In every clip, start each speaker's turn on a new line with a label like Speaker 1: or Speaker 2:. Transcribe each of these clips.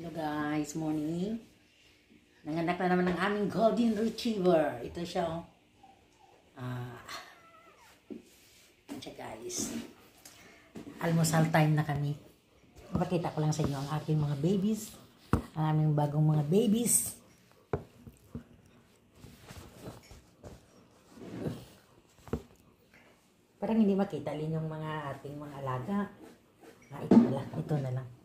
Speaker 1: Hello guys, morning. Nanganak na naman ng aming golden retriever. Ito siya oh. Yan siya guys. Almusal time na kami. Pakita ko lang sa inyo ang aking mga babies. Ang aming bagong mga babies. Parang hindi makita din yung mga ating mga alaga. Ito na lang.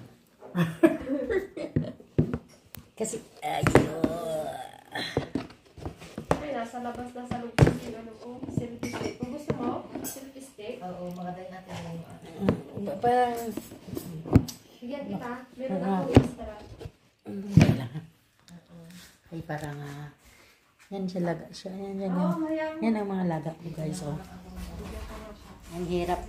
Speaker 1: Kasi, ayun.
Speaker 2: Ay, nasa labas na sa loob yung ano ko, selfie stick. Kung gusto mo, selfie stick.
Speaker 3: Oo, maganda natin yung
Speaker 1: Parang,
Speaker 2: Bigyan kita. Meron ako extra.
Speaker 1: ay parang, yan siya laga. Yan,
Speaker 2: Oo, mayang.
Speaker 1: yan ang mga laga ko guys, oh. Ang hirap.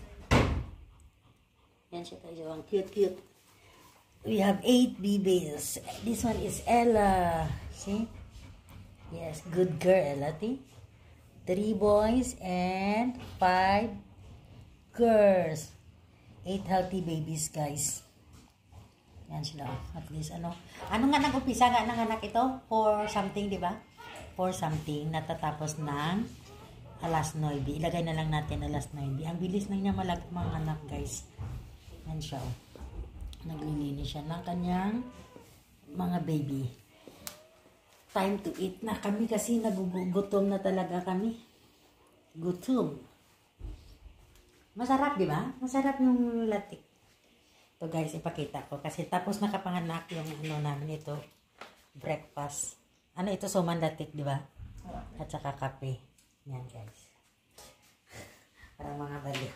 Speaker 1: Yan siya guys, oh. Ang cute. We have 8 babies. This one is Ella. See? Yes, good girl, Ella. 3 boys and 5 girls. 8 healthy babies, guys. Yan sila. At least, ano nga nag-upisa nga ng anak ito? 4 something, di ba? 4 something. Natatapos ng alas 9. Ilagay na lang natin alas 9. Ang bilis na niya mga anak, guys. Yan siya, oh. Naglilinis siya ng kanyang mga baby. Time to eat na kami kasi nagugutom na talaga kami. Gutom. Masarap, di ba? Masarap yung latik. Ito guys, ipakita ko. Kasi tapos nakapanganak yung ano namin ito. Breakfast. Ano ito? Suman latik, di ba? At saka kape. Yan guys. Para mga baliw.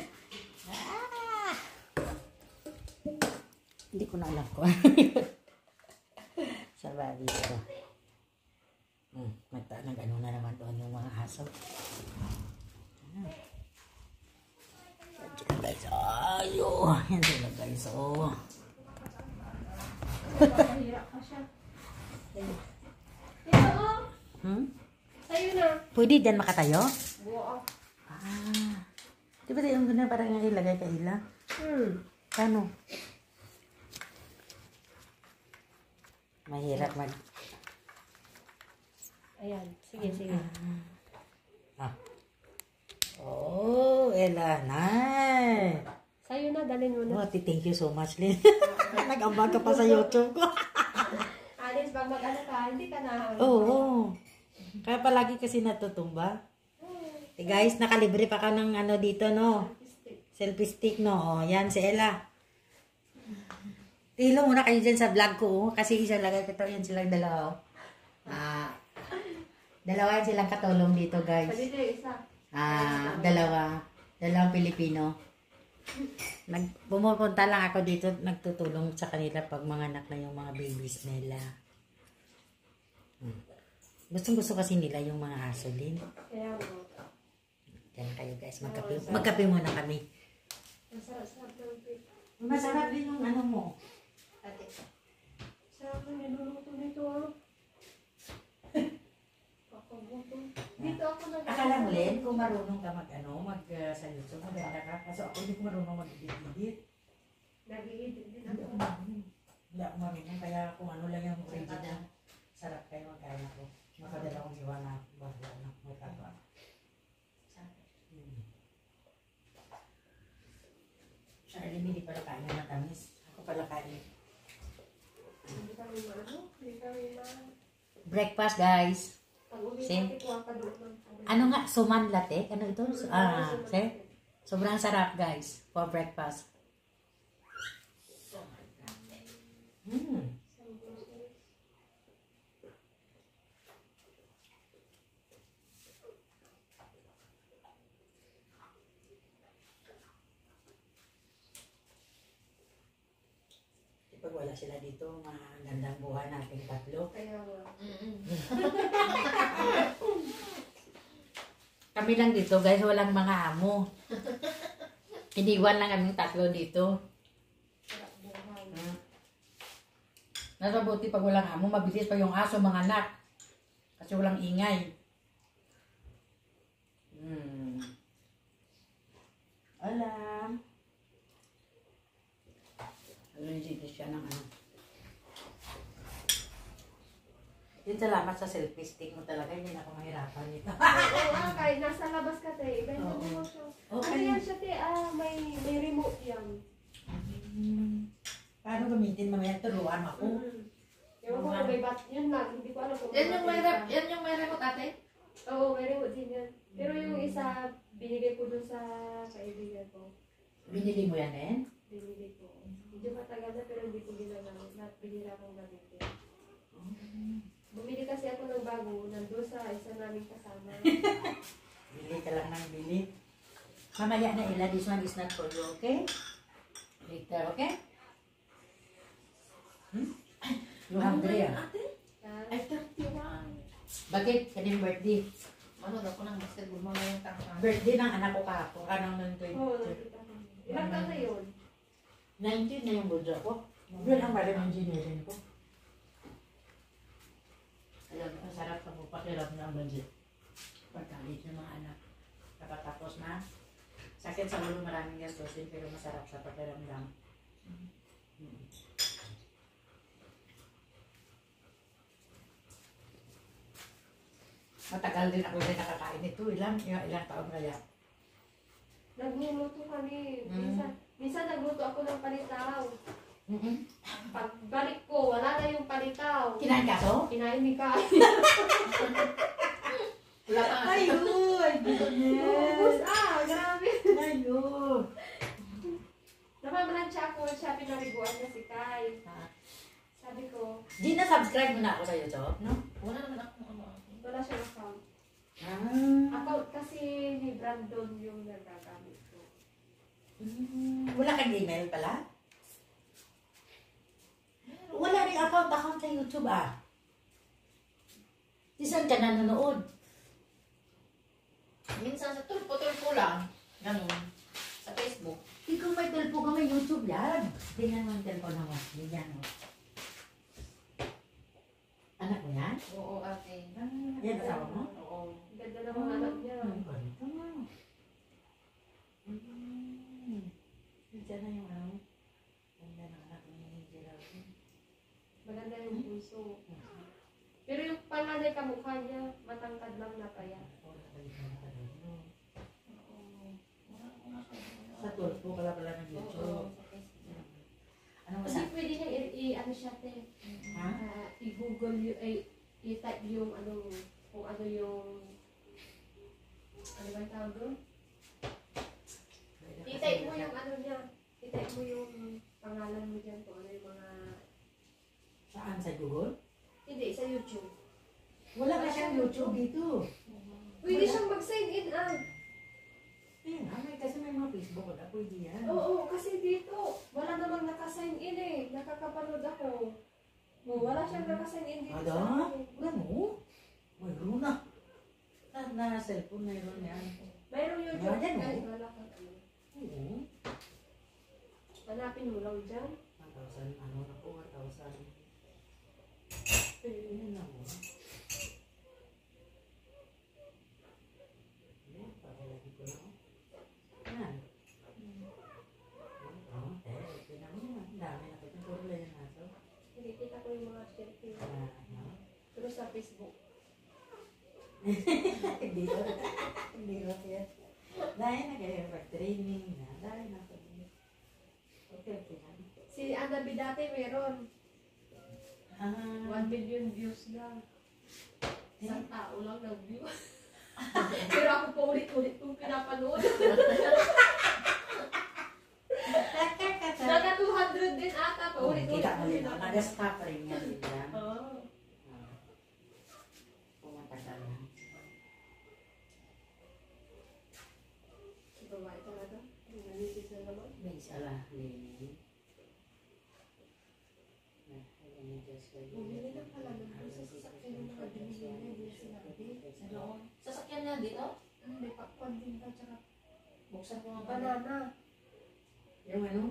Speaker 1: Hindi ko na alam ko. Sa babi ko. Nag-ano na naman doon yung mga aso. Yan sila guys. Ayo. Yan sila guys. Oh.
Speaker 2: Mahirap ka siya. Ito oh. Sa'yo na.
Speaker 1: Pwede dyan makatayo?
Speaker 2: Buo.
Speaker 1: Di ba yung ganda parang yung ilagay ka ila? Paano? Mahirap mag...
Speaker 2: Ayan. Sige.
Speaker 1: Oh, Ella, nice.
Speaker 2: Sa'yo na, dalhin mo na.
Speaker 1: Oh, thank you so much, Lynn. Nag-ambag ka pa sa YouTube ko.
Speaker 2: Alis, pag mag-ano ka, hindi ka na.
Speaker 1: Oo. Kaya palagi kasi natutumba. Guys, nakalibre pa ka ng ano dito, no? Selfie stick, no? Oh, yan si Ella. Tilo muna kayo dyan sa vlog ko, oh. Kasi isa lagay ko ito. Yan silang dalawa, oh. Dalawa yan silang katulong dito, guys.
Speaker 2: Dito yung isa.
Speaker 1: Dalawang Pilipino. Pumupunta lang ako dito, nagtutulong sa kanila pag mga anak na yung mga babies nila. Gusto kasi nila yung mga aso din.
Speaker 2: Kaya mo.
Speaker 1: Yan kayo guys, magkape muna kami. Masarap din yung ano mo.
Speaker 2: Ate. Sarap na niluluto nito ah. Dito ako nag-
Speaker 1: Akala mo Len, kung marunong ka sa YouTube, maganda ka. Kaso ako hindi ko marunong mag-edit.
Speaker 2: Nag-i-edit din
Speaker 1: Hindi
Speaker 2: ako.
Speaker 1: ako marunong. Hindi ako marunong, kaya kung ano lang yung original. Sarap kayo magkaya ko. Makadala kong iwan na bago na magkagawa. Charlie, hindi pala kain ng matamis. Ako pala kain.
Speaker 2: Hindi kami maano. Hindi kami
Speaker 1: Breakfast, guys.
Speaker 2: Pag-uwi
Speaker 1: Same.
Speaker 2: natin, kuha ka doon.
Speaker 1: Ano nga? Suman latte? Ano ito? See? Sobrang sarap, guys. For breakfast. Pag wala sila dito, magandang buhay nating tatlo.
Speaker 2: Kaya nga.
Speaker 1: Kami lang dito, guys. Walang mga amo. Iniwan lang kaming tatlo dito. Nasa buti pag walang amo, mabilis pa yung aso, mga anak. Kasi walang ingay. Alam. Nalilinis siya ng ano. Din salamat sa selfie stick mo talaga. Hindi na ako mahirapan nito.
Speaker 2: Oo nga, kahit nasa labas ka, te. Ibenta
Speaker 1: Oo.
Speaker 2: mo siya.
Speaker 1: Okay.
Speaker 2: Ano yan siya, te? May remote yan.
Speaker 1: Paano gamitin mamaya? Turuan ako.
Speaker 2: Ewan ko kung may bat. Yun lang, hindi ko alam kung
Speaker 3: Yan yung may
Speaker 2: battery
Speaker 3: yan yung may remote ate?
Speaker 2: pa. Oo, may remote din yan. Pero yung isa, binigay ko dun sa kaibigan ko.
Speaker 1: Binili mo yan eh?
Speaker 2: Binigay ko. Medyo matagal na pero hindi ko ginagamit. Binila akong gamitin. Bumili kasi ako ng bago, nandun sa isa naming kasama.
Speaker 1: Bili ka lang ng bili. Mamaya na Ella, this one is not for you, okay? Later, okay? You have three, ah?
Speaker 3: Ate?
Speaker 2: Yan.
Speaker 3: Ay, 31.
Speaker 1: Bakit? Kaning birthday?
Speaker 3: Manood ako ng basketball mo ngayong tangka.
Speaker 1: Birthday ng anak ko kahapon. Kanang ng
Speaker 2: Oo,
Speaker 1: 20.
Speaker 2: nakita ko. Ilang taon na yun?
Speaker 1: 19 na yung budget ko. Yun ang marim engineering ko. Alam, ang sarap sa pakiram ng budget. Pagkalit ng mga anak. Kapatapos na. Sakit sa ulo maraming gastusin pero masarap sa pakiramdam. Matagal din ako din nakakain ito. Ilang taon kaya.
Speaker 2: Nagluluto kami. Minsan nagluto ako ng palitaw. Pagbalik ko, wala na yung palitaw.
Speaker 1: Kinain ka to?
Speaker 2: Kinain ni Kai.
Speaker 3: Wala pa nga.
Speaker 1: Ayun!
Speaker 2: Ubus grabe.
Speaker 1: Ayun!
Speaker 2: Namamalansya ako, siya pinariguan niya si Kai. Sabi ko,
Speaker 1: Gina, subscribe mo na ako sa YouTube, no?
Speaker 3: Wala naman ako ano.
Speaker 2: wala siyang account.
Speaker 1: Ah.
Speaker 2: Account kasi ni Brandon yung nagagamit ko.
Speaker 1: Wala kang email pala? Wala rin account sa YouTube, ah. Di saan ka nanonood?
Speaker 3: Minsan sa tulpo-tulpo lang. Ganun. Sa Facebook.
Speaker 1: Ikaw may telpo ka, may YouTube yan. Tingnan mo yung telpo na mo. Ganyan mo. Anak mo yan?
Speaker 3: Oo, ate.
Speaker 1: Yan, asawa mo?
Speaker 3: Oo.
Speaker 2: Ganda ng mga anak niya.
Speaker 1: Ang ganda nga. Diyan na yung ano. Ganda ng anak ni Geraldine.
Speaker 2: Maganda yung puso. Pero yung panganay kamukha niya, matangkad lang na kaya.
Speaker 1: Sa tulpo ka pala ng YouTube.
Speaker 2: Oo, sa Facebook.
Speaker 1: Ano
Speaker 2: Kasi
Speaker 1: ba?
Speaker 2: pwede niya ano siya, te.
Speaker 1: Ha?
Speaker 2: I-google yung, i-type yung ano, kung ano yung, ano ba yung tawag doon? I-type mo yung ano niya. I-type mo yung pangalan mo dyan kung ano yung mga,
Speaker 1: Saan? Sa Google?
Speaker 2: hindi, sa YouTube.
Speaker 1: Wala ka siyang YouTube dito.
Speaker 2: Pwede siyang mag-sign in
Speaker 1: Eh, may kasi may mga Facebook wala. Pwede yan.
Speaker 2: Oo, kasi dito, wala namang naka-sign in eh. Nakakapanood ako. Wala siyang naka-sign in dito
Speaker 1: Ada?
Speaker 2: sa akin.
Speaker 1: Gano? Mayroon na. Na cellphone mayroon yan.
Speaker 2: Mayroong YouTube
Speaker 1: Wala yan,
Speaker 2: guys,
Speaker 1: oh.
Speaker 2: wala kang ano.
Speaker 1: Oo.
Speaker 2: Hanapin mo lang dyan.
Speaker 1: 1,000, ano na po, 1,000. Ano na mo? Ayan, papalagi ko na ako. Yan. Oo, tinan mo naman. Ang dami na kita. Puro lang yung aso.
Speaker 2: Hindi kita ko yung mga selfie.
Speaker 1: Ano?
Speaker 2: Pero sa Facebook.
Speaker 1: Hindi ko. Hindi ko yan. Dahil na kayo mag-training na. Dahil na ako. Okay, okay lang.
Speaker 2: Si Ana Bidate meron. 1 million views lang. Isang tao lang nag-view. Pero ako pa ulit-ulit kong pinapanood. Naka 200 din ata pa ulit-ulit
Speaker 1: Kita mo
Speaker 2: kong
Speaker 1: yun.
Speaker 2: pinapanood.
Speaker 1: Nag-stop rin yan.
Speaker 2: Oo.
Speaker 1: Pumatagal na.
Speaker 2: Si babae talaga. Nanisis na naman.
Speaker 1: May isa lang. Lily.
Speaker 2: Bumili na pala ng sa sasakyan yung mga binili niya. Hindi sinabi.
Speaker 3: Doon. Sasakyan niya dito?
Speaker 2: May pakwan din ba? Tsaka
Speaker 3: Buksan ko nga ba?
Speaker 2: banana.
Speaker 1: Yung ano?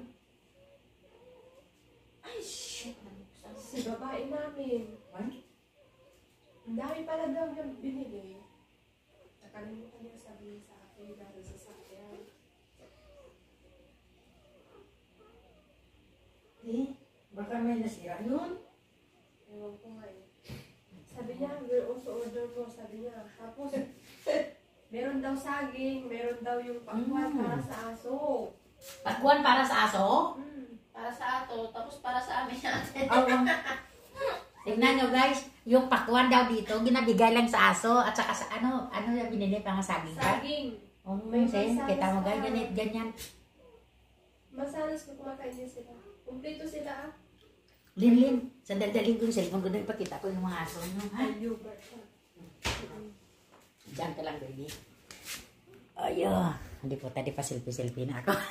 Speaker 3: Ay, shit. Nabuksan.
Speaker 2: Si babae namin.
Speaker 1: One?
Speaker 2: Ang dami pala daw yung binili. Nakalimutan niya sabihin sa akin dahil sa sasakyan.
Speaker 1: Eh, baka may nasira yun.
Speaker 2: Ewan ko nga eh. Sabi Sabi niya, we'll also order mo, sabi niya. Tapos, meron daw saging, meron daw yung pakwan para sa aso.
Speaker 1: Pakwan para sa aso?
Speaker 3: Para sa ato, tapos para sa amin natin.
Speaker 1: Oo. Tignan nyo guys, yung pakwan daw dito, ginabigay lang sa aso at saka sa ano yung binili pa nga saging ka?
Speaker 2: Saging.
Speaker 1: May kita mo guys, ganyan.
Speaker 2: Masalas ko kumakain din sila. Kumpleto sila ah.
Speaker 1: Lin, sandali ko yung cellphone ko na ipakita ko yung mga aso nyo. Ha?
Speaker 2: Ay, yogurt.
Speaker 1: Diyan ka lang, baby. Ayo. Hindi po, tadi pa selfie na ako.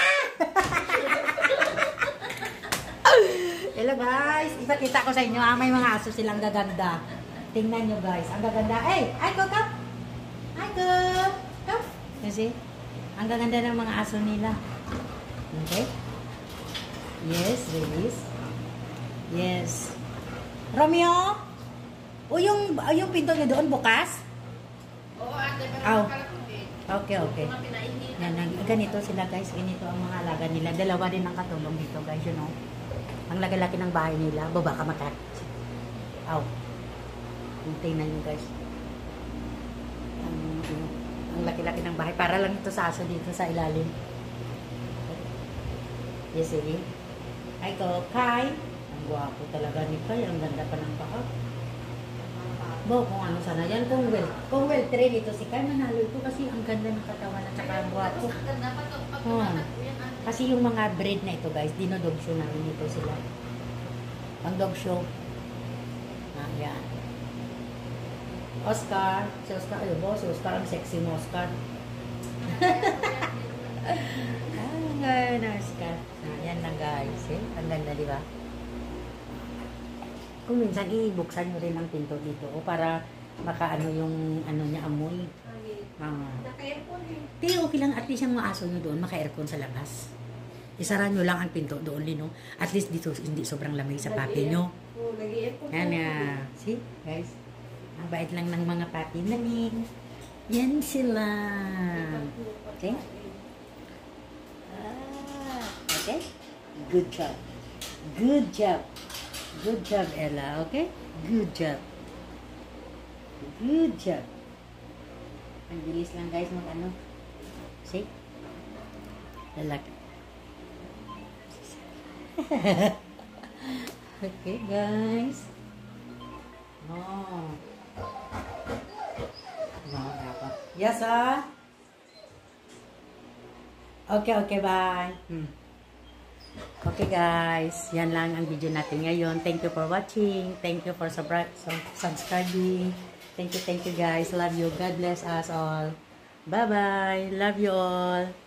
Speaker 1: Hello guys, ipakita ko sa inyo, may mga aso silang gaganda. Tingnan nyo guys, ang gaganda. Hey, Aiko, come! Aiko! Come! Kasi, ang gaganda ng mga aso nila. Okay? Yes, ladies. Yes. Romeo? O yung pinto nyo doon bukas?
Speaker 3: Oo, ate,
Speaker 1: Aw.
Speaker 3: parang kalakubit.
Speaker 1: Okay, okay.
Speaker 3: Mga pinainit.
Speaker 1: Yan, ganito sila guys, ganito ang mga alaga nila. Dalawa din ang katulong dito guys, you know. Ang laki-laki ng bahay nila, baba ka makat. Aw. Tingnan nyo guys. Ang laki-laki ng bahay. Para lang ito sa aso dito sa ilalim. Yes, sige. Ay ko, Kai. Ang gwapo talaga ni Kai. Ang ganda pa ng paka. Bo, kung ano sana yan. Kung well train ito si Kai, manalo ito kasi ang ganda ng katawan at saka ang gwapo.
Speaker 3: Tapos ang ganda pa ito. Pag
Speaker 1: Hmm.
Speaker 3: tumatak ko yan, ate.
Speaker 1: Kasi yung mga breed na ito guys, dinodog show namin ito sila. Ang dog show. Yan. Oscar. Si Oscar, ayun bo, si Oscar, ang sexy mo, Oscar. Ang ganda na Oscar. Yan lang guys, eh. Ang ganda, di ba? Kung minsan, ibuksan nyo rin ang pinto dito o para makaano yung ano niya amoy.
Speaker 2: Naka-aircon eh.
Speaker 1: Pero okay lang, at least yung mga aso nyo doon, maka-aircon sa labas. Isara nyo lang ang pinto doon, Lino. At least dito, hindi sobrang lamig sa papi nyo.
Speaker 2: Oo, nag-aircon.
Speaker 1: Yan na. See, guys? Ang bait lang ng mga papi namin. Yan sila. Okay? Okay? Good job. Good job. Good job, Ella. Okay? Good job. Good job. Ang bilis lang guys mag-ano. See? Lalaki. Okay, guys. Oh. No, dapat. Yes, ah. Okay, bye. Okay, guys. Yan lang ang video natin ngayon. Thank you for watching. Thank you for subscribing. Thank you, guys. Love you. God bless us all. Bye-bye. Love you all.